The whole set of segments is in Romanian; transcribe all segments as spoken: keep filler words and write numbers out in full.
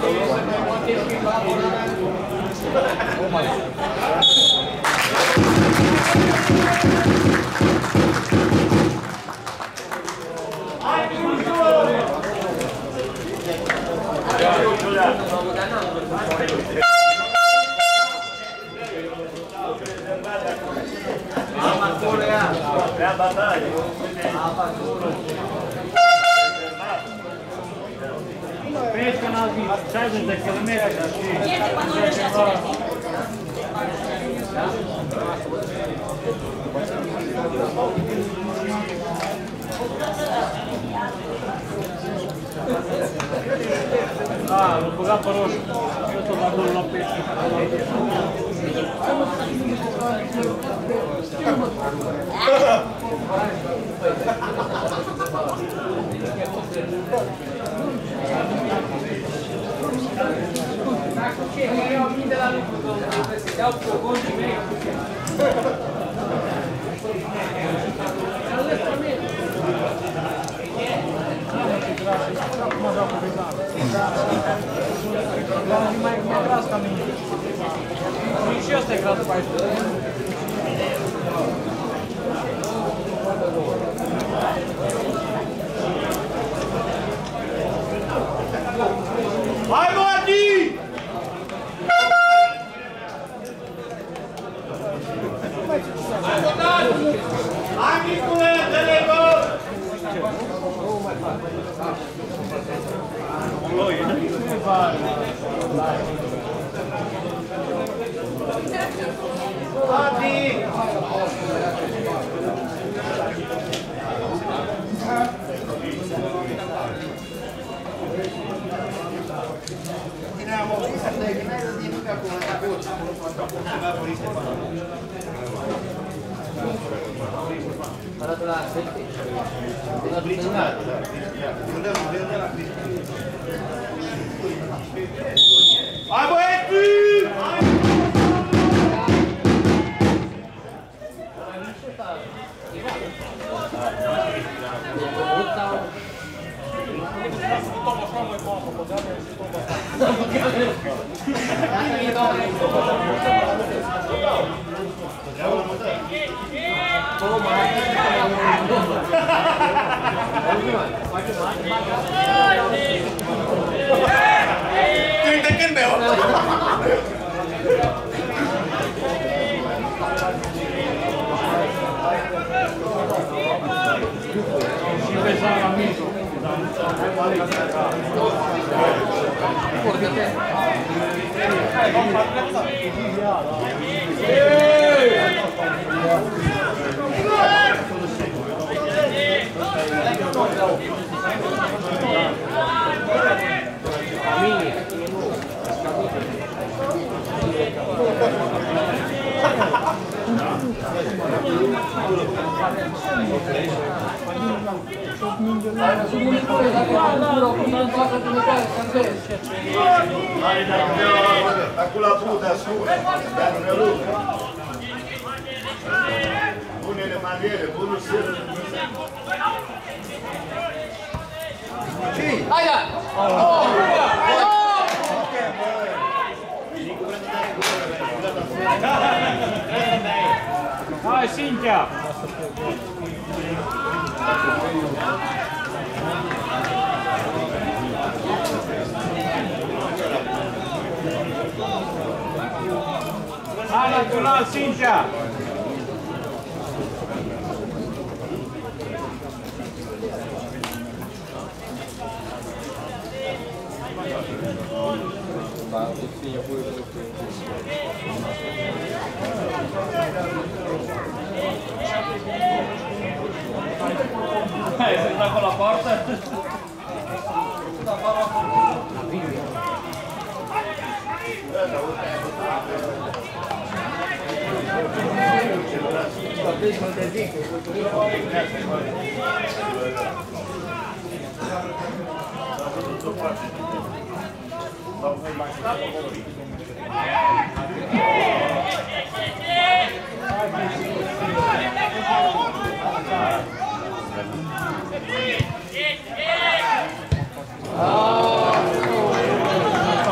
Pesca na șaizeci de kilometri. Este panorile și asemenea. Ah, l-am băgat pe roșu. Eu tot mă duc la pește. Mai gras ca mine. Și ăsta e gras pe aici. Hai, Mati! Hai, Micule, dă-le gol! Mati! Dinamo, questa è il mezzo di Luca con la goccia. Guardate là, senti. Una briciolata. Vai, Boetti! Tuyên kinh biểu. Și vezi la mijloc. Acolo putea scură, dar nu ne rugă. Bunele maniere, bunul sir. Hai da! Hai, Cintia! Hai, natural, Cintia! Hai, se sta con la porta? Ah!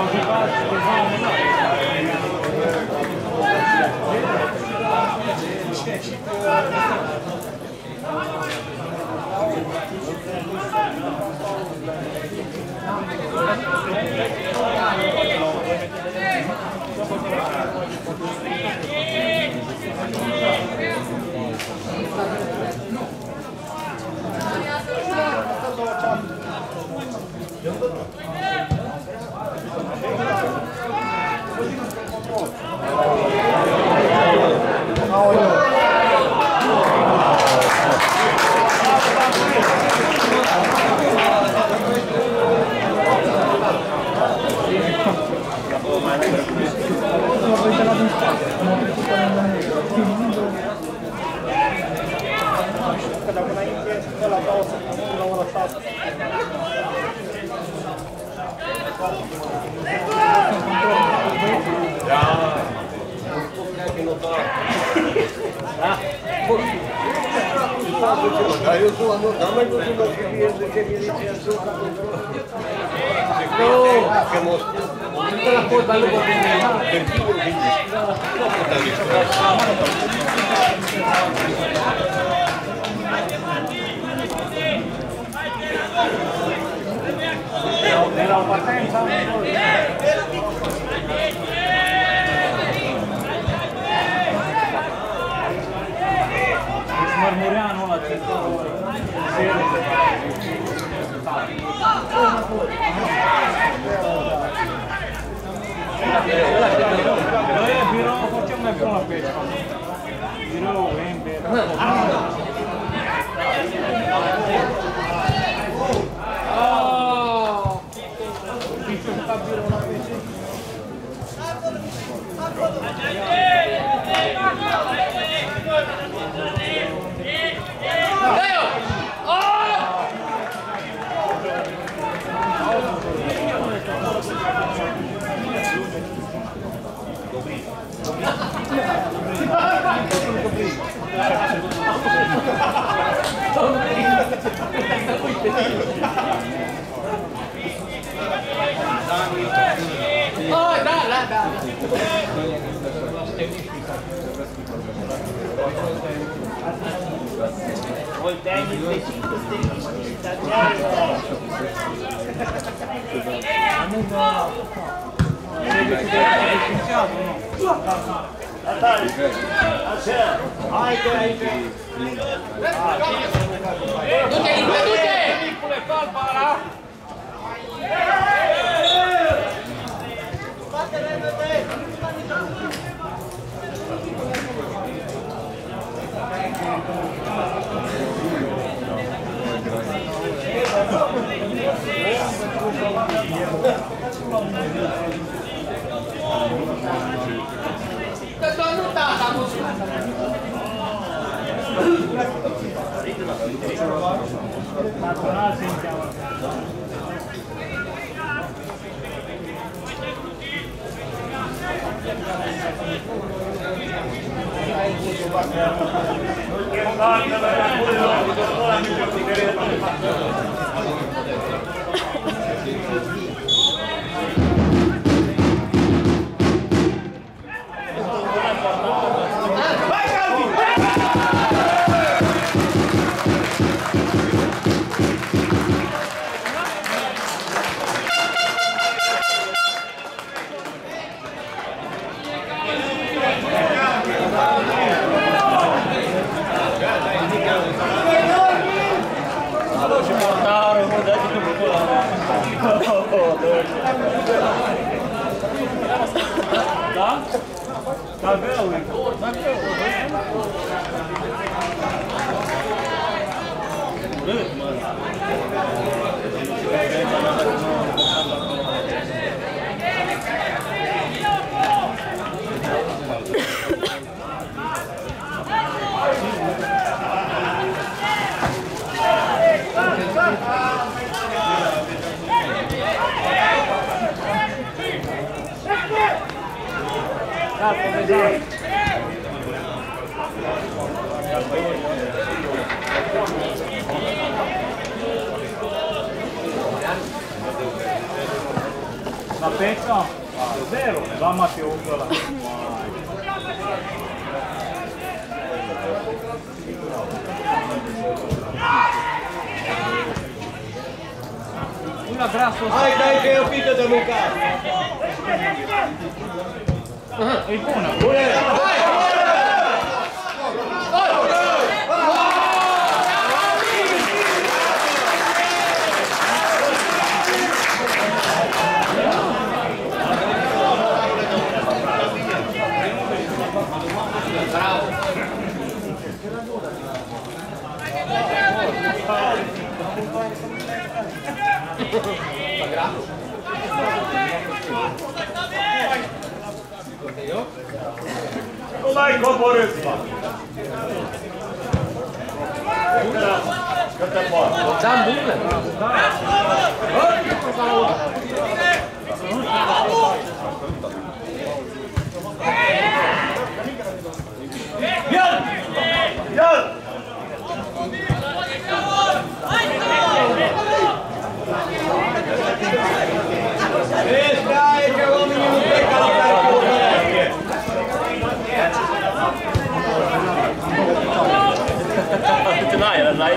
Dar eu sunt la mult, dar mai văzut că fie de ce vine ce sunt la mult. Nu, că mă spun. Nu la pot, dar nu pot vine. Hârtiul vine. Nu pot aici. Era o partență? Mărmureanul ăla ce Noi e birou, facem mai bun la pești. Birou, Ember. Oh, da, da, da. Voltei de cinco estrelas. Natália, așa, haide aici. Du-te, Licu, du-te! Nicule, calma ăla! Că tot nu tata, nu știu. Patronazzi în cheamă. Da? Da, greu e. Da, greu. Râd, mă. Da, Dumnezeu. La pesca? Zero. La Mateo ăla. la grasul ăsta. Hai, dai că e o pită de mâncat! E bună! Bune! Hai! Nu mai coborâți, mă! Că te poate! Da, bună! Ia-l! Ia-l! Vezi că ai că oamenii nu plecă la care Tu n-ai, n-ai?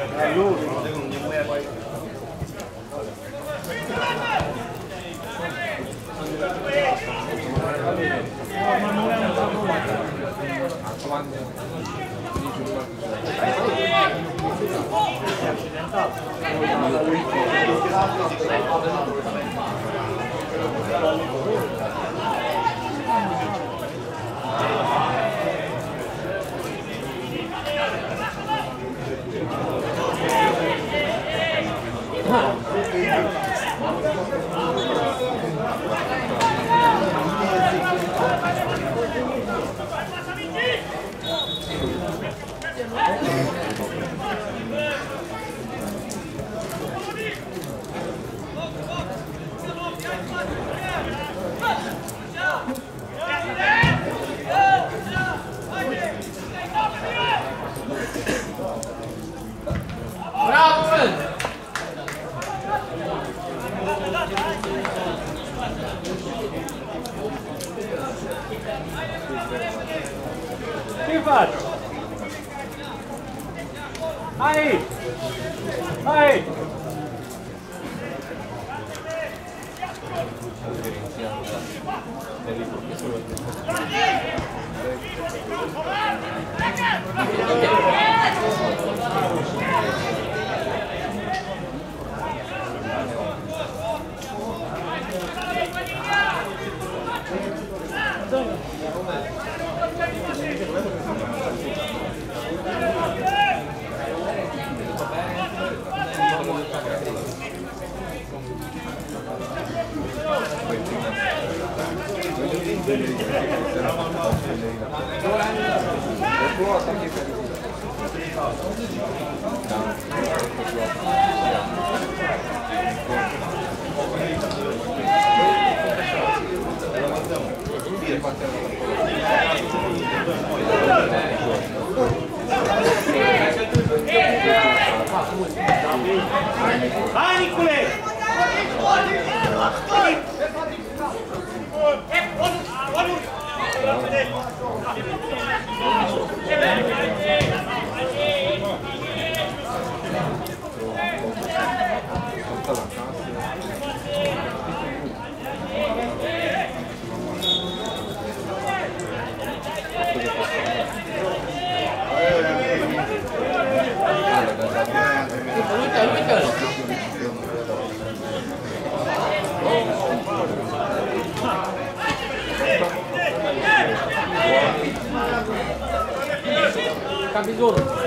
Che faccio? Vai! Vai! Vai, Nicolè! Capitolo.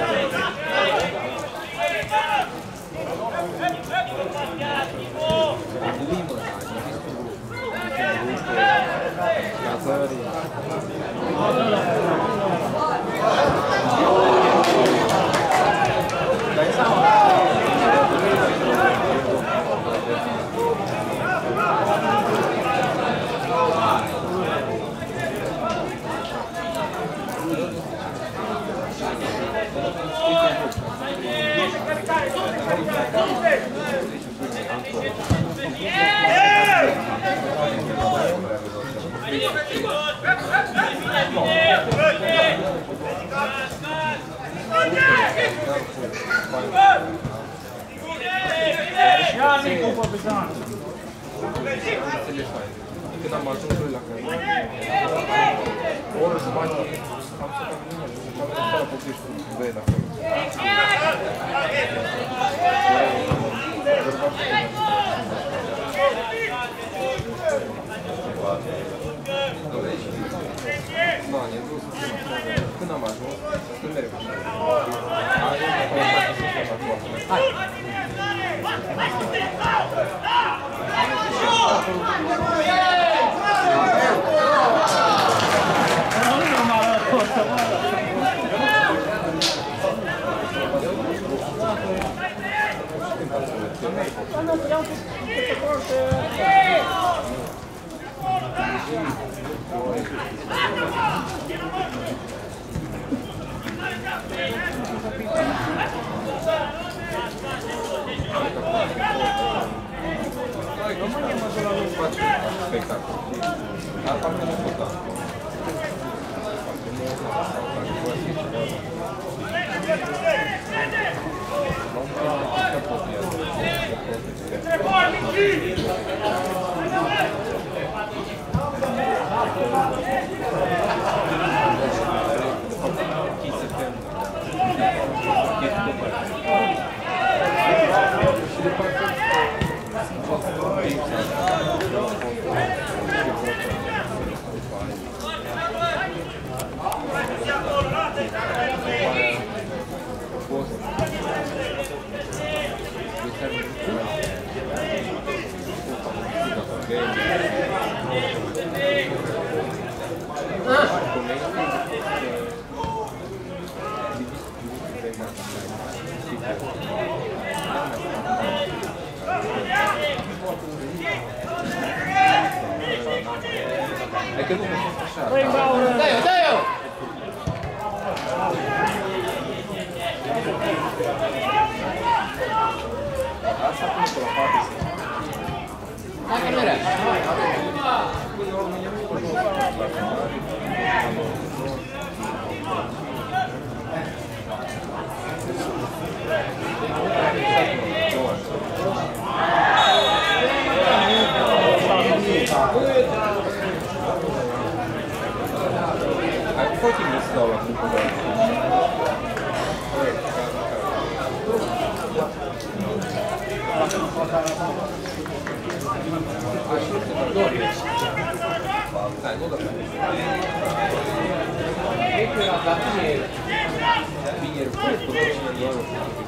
Gianni un po' pesante. Când am ajuns la care o oră jumătate am să fac mine, am să fac la Popești, vei la acolo. Da, ne-am dus când am ajuns, când mereu. Hai! România mă la nu face spectacol. Dar parcă nu pot da. Parcă nu pot da. È che non mi sono lasciato. Dai, dai! Lascia appunto la parte sì. La camera! Poi ti mostrò la dai, non da finire questo decina di euro.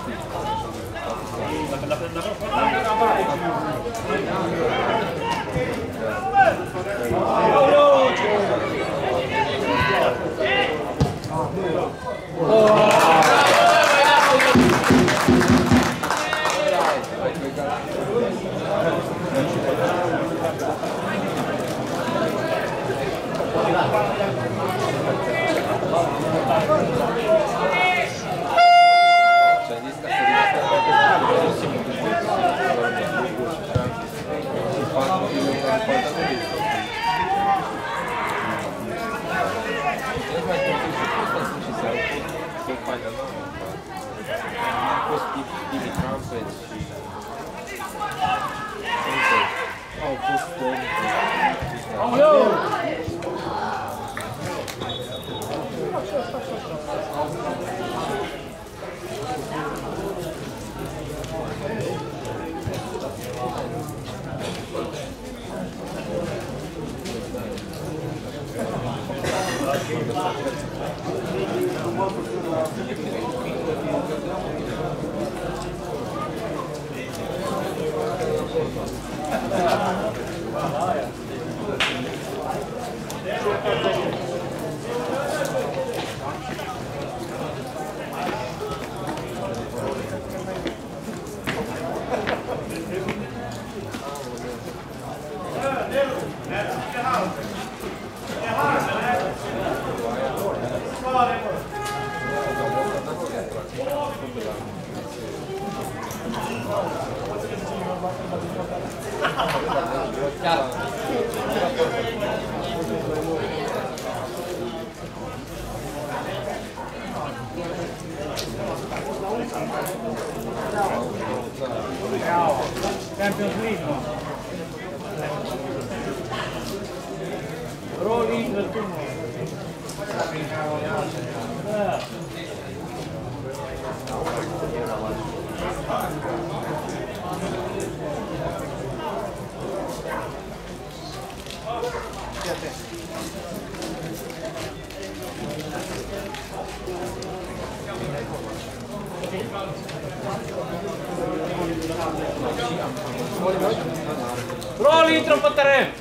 Champions League. Rolling del turno. Rolling troppo terreno.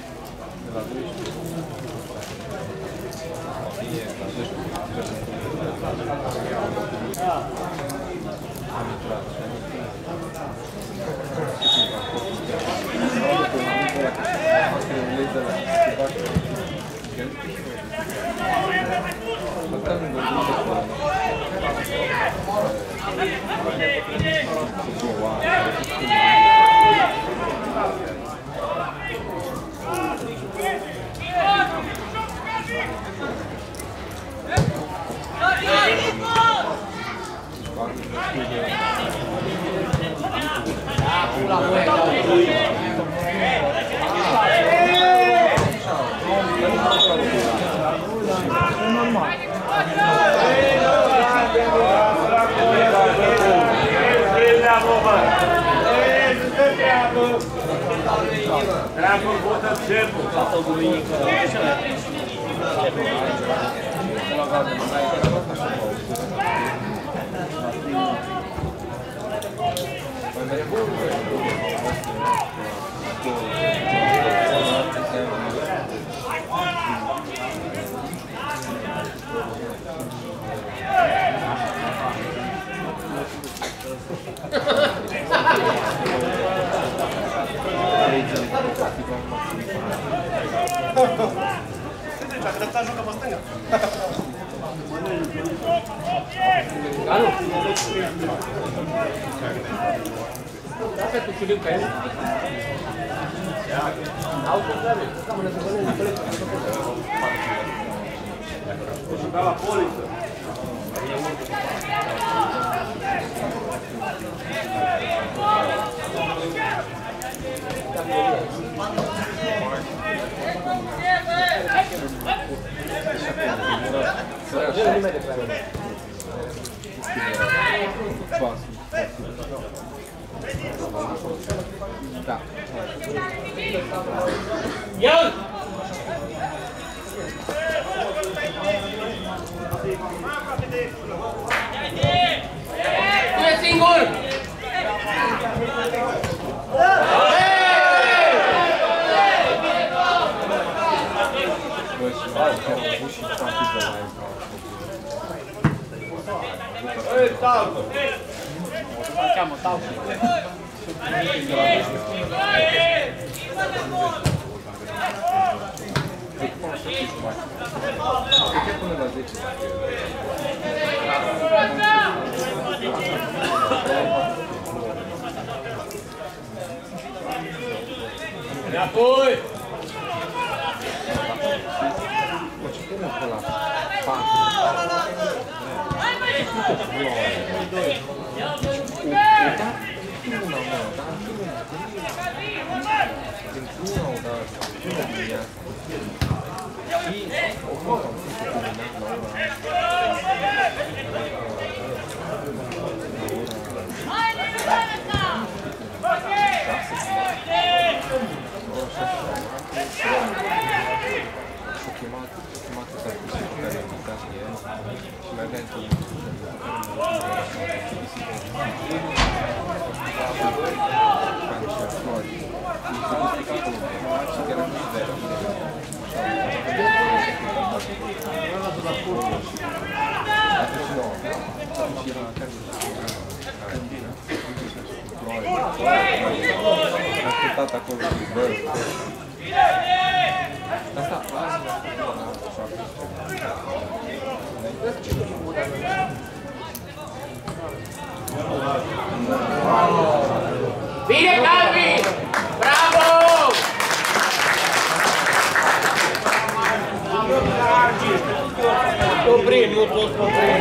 Treabă, votă cercul. Asta o duminică. Dacă ta jucă pe stânga. Alo. Da pe tu știu că el. Au probleme. Cam ne să vedem. Da la poliță. Da. Iar! Tu e singur! Ei, talcă! O cheamă, talcă. Până la zece. Înapoi! Ce până pe la patru? Una, mă, dar într-una o dată, una dimineața. Și o fotă am fost terminat la ora... Și-o chemat, și-o chemat ăsta cu care a invitat el și mai avea într-un... Ascultat acolo și bă, asta, Bine, Calvi! Bravo! Oprim, nu pot oprim.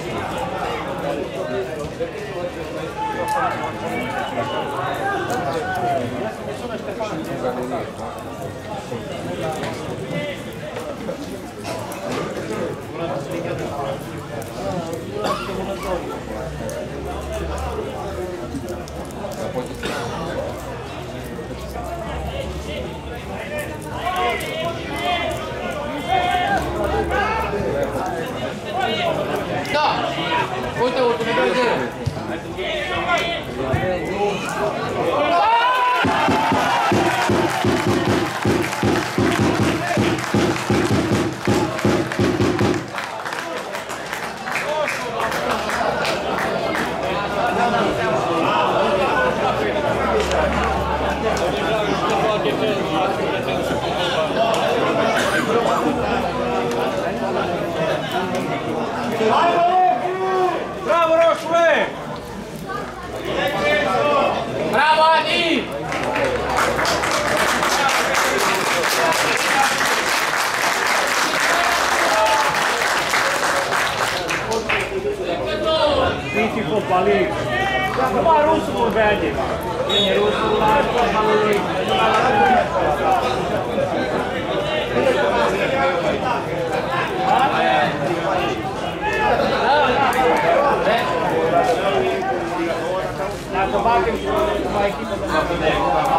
Da! Uite, ultimul doi zero. Bravo, Roșule! Bravo, Adi! Beautiful, Palik! Numai rusul vorbește. Vine rusul la halul lui. Dacă batem cu o echipă de măbine.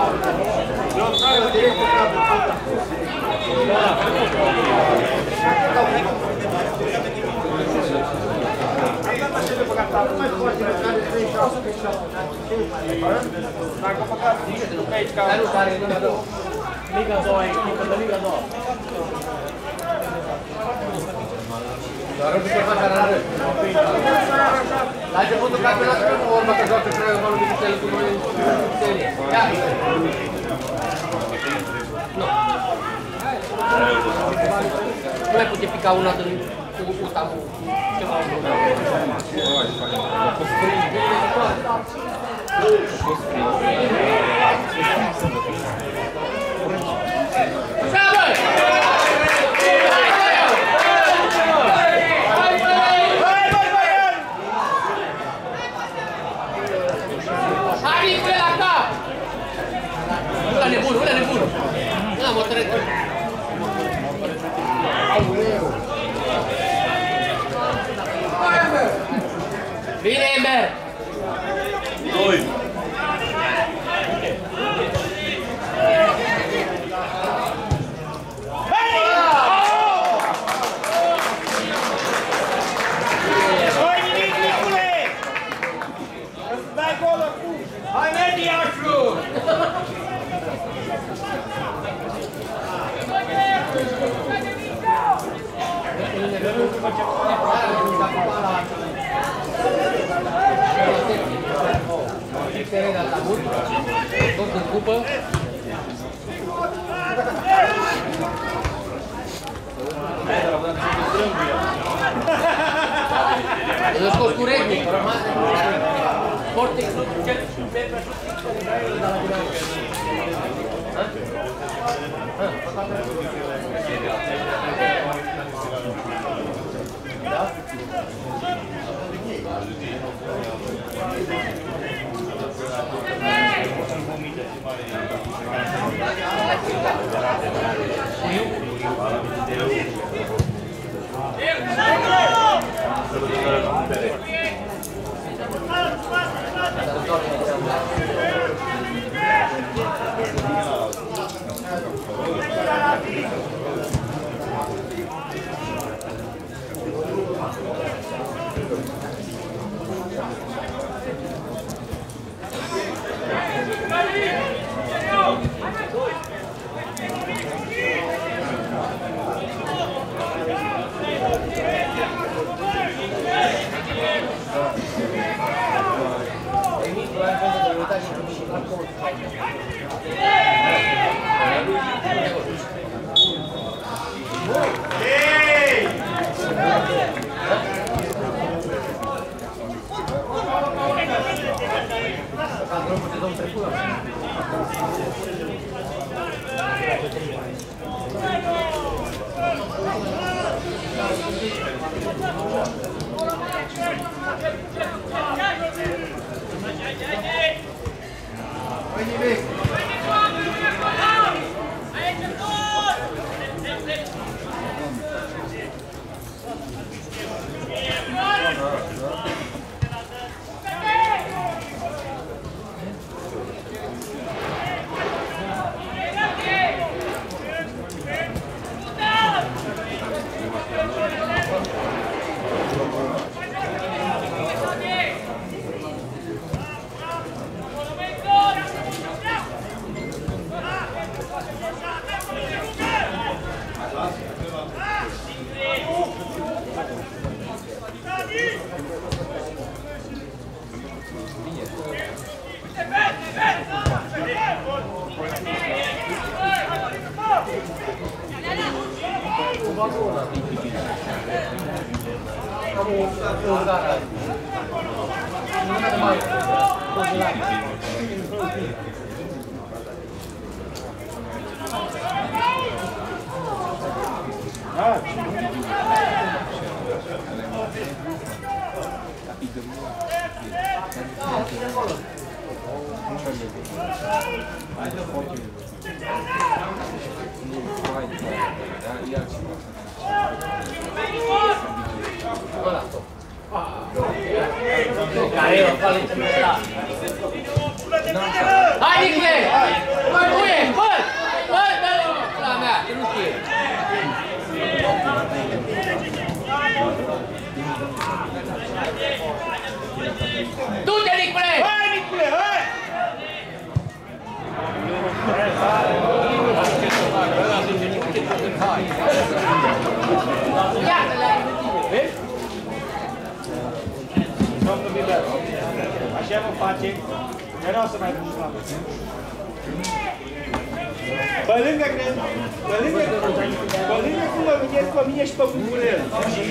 Dacă păcat, aici ca... Nu care e Liga doi. Liga doi, echipă de Liga doi. Doar un pic de față la rând. La începutul campionatului nu urmă că joacă Craiova lui Vitel cu noi în serie. Ia! Nu. Nu mai putea pica una din cu utamul. Ceva bun. Bravo! Nebun, ăla nebun! Ăla mă trec! Bine, Ember! Doi! Hai nimic, Nicule! Îți dai gol acum! Hai, Mediașu! Tot în cupă. Îl scos cu regni. Foarte Hai, Nicle! Bă, buie! Bă! Bă, dă-le la mea, că nu știe! Du-te, Nicule! Hai, Nicule, hai! Vezi? Domnul Biber, așa vă face, mereu să mai duci la mine. Pe lângă, pe lângă, pe lângă cum mă vine pe mine și pe Bucurel.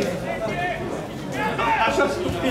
Așa spune.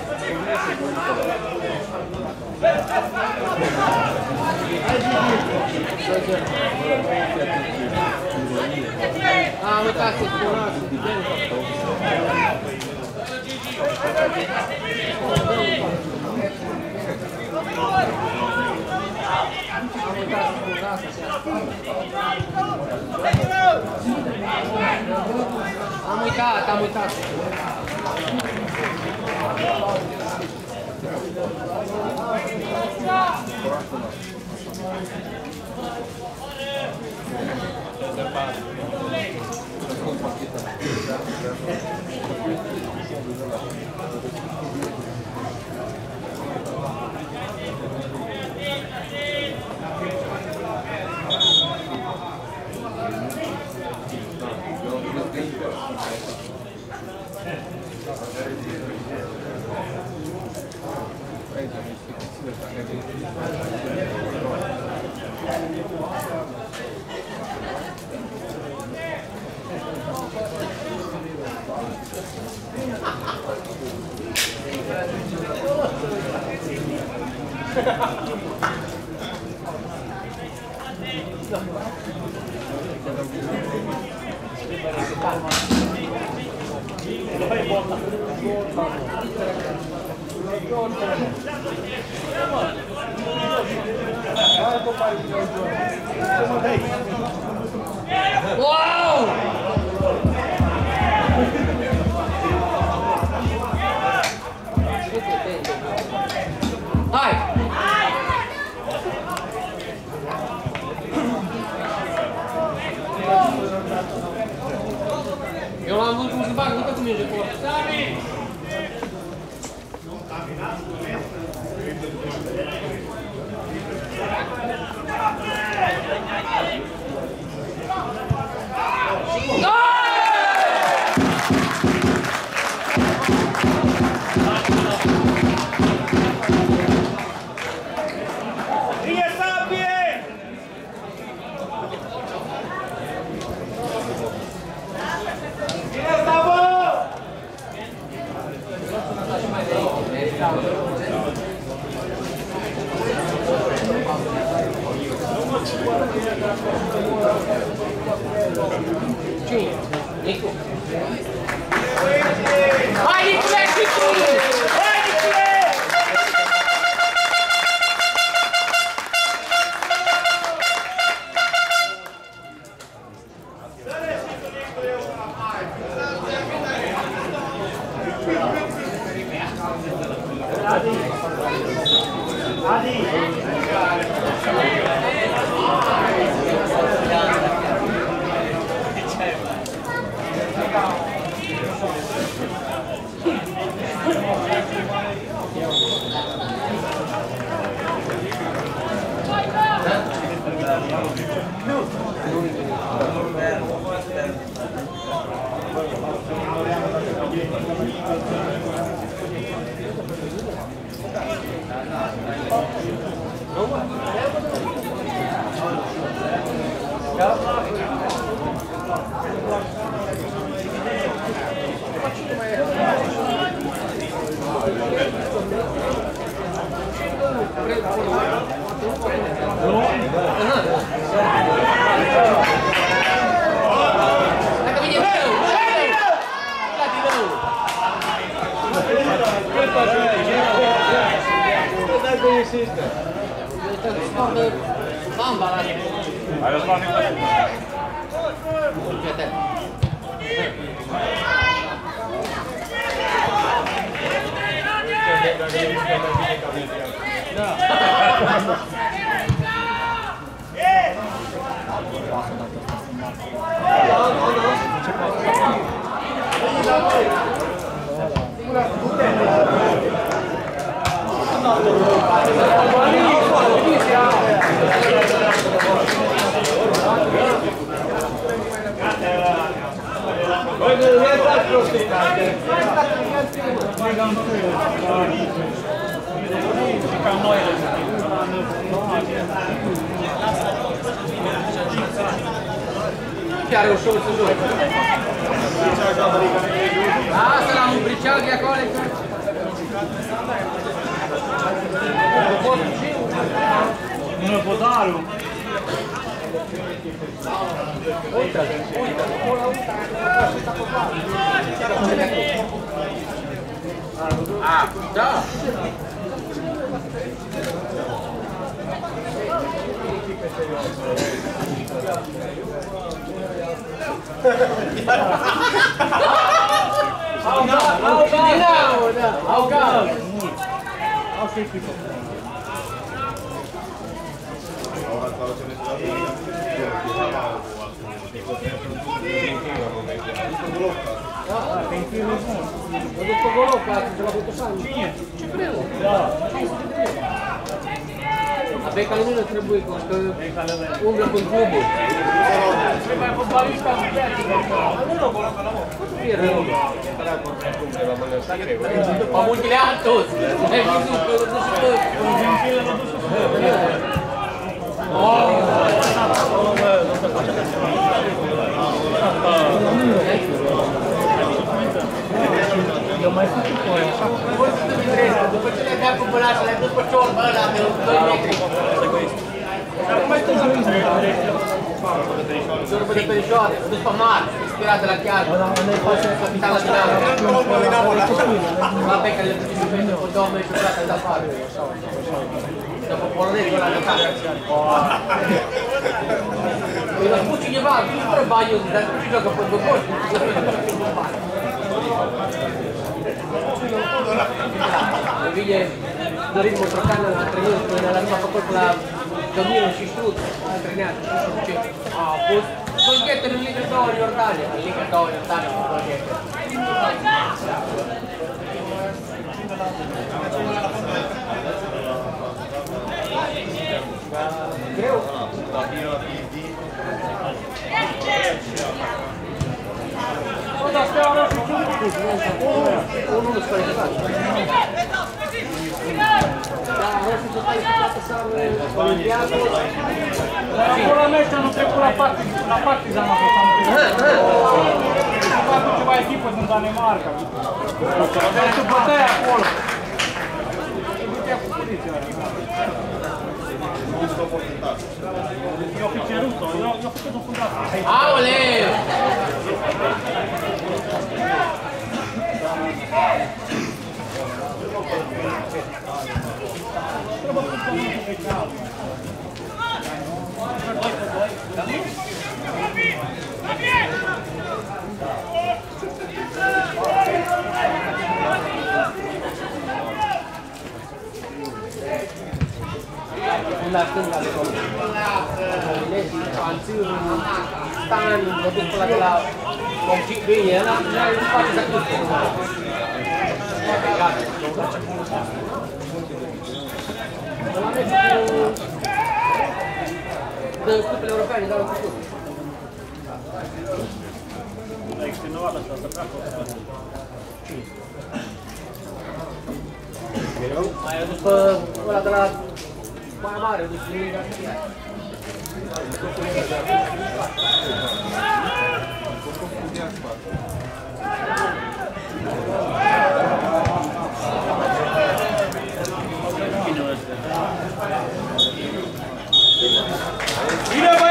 Hai, Am uitat să spun asta. Am uitat, am uitat. Wow! Hai! Eu l-am văzut cum se bag, nu că tu merge cu oră. Nicu. Hai, Nicule, și tu! Hai, Nicule! Chiar ușor să joc. Asta la un briceag de acolo. Nu, podarul. Ah, da! Au gata, au gata! Au gata! Au să echipă. Tem que ir no fundo. Eu não tô colocado, você vai botar saindo. Tinha. Da. A beca lui nu trebuie, că umblă cu clubul. Trebuie fotbalista cu viață. E rău. Pa multile altos! Hai văzut că nu se pot! Eu mai fac cu aia, așa. După ce le-a dat cu bălașa, le-a dus pe ciorbă ăla de doi metri. Mai stăm să vezi. Ciorbă de perișoare, s-a dus pe mare, inspirat de la chiar. Capitala Dinamo. La pe care le puteți pentru pe două meci și de afară. După polonezul ăla de acasă. Îi l-a spus cineva, vine fără bani, dar nu știu joacă pe Băcoș. Vine Dorin Motrocană la antrenor, până la s-a făcut la Domnul și Ștrut, antrenează, nu știu ce. A fost Golgheter în Liga doi în Iordania, în Liga doi în Iordania cu Golgheter. Greu. Bă, dar Steaua nu știu ce lucru. Unul nu-ți calificat. Da, roșu să calificată să am Olimpiadă. Dar acolo la meci anul trecut la Partizan a fost anul trecut. A făcut ceva echipă din Danemarca. Dar se băteai acolo. Se bătea cu poliția. Eu fi cerut-o, eu făcut-o fundație. Aoleu! La stânga de acolo. Lesi, Panțâru, Stan, mă duc până de la Comcic Bine, ăla nu face să curte. Gata. Ăla merge cu de cupele europeane, dar o făcut. A extenuat asta, să pleacă. Mai a dus pe ăla de la mai mare, a dus în Liga Asia. Bine,